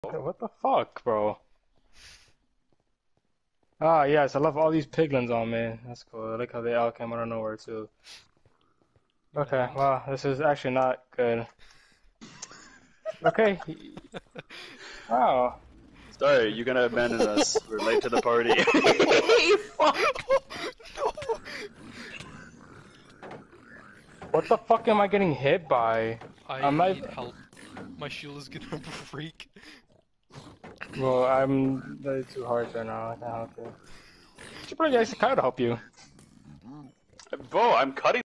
What the fuck, bro? Ah, yes, I love all these piglins on me. That's cool. I like how they all came out of nowhere, too. Okay, well, this is actually not good. Okay. Wow. Sorry, you're gonna abandon us. We're late to the party. Fuck! No! What the fuck am I getting hit by? I I'm not. need help. My shield is gonna break. Well, I'm really too hard right now. I can't help you. You should probably actually kind of help you. Bro, I'm cutting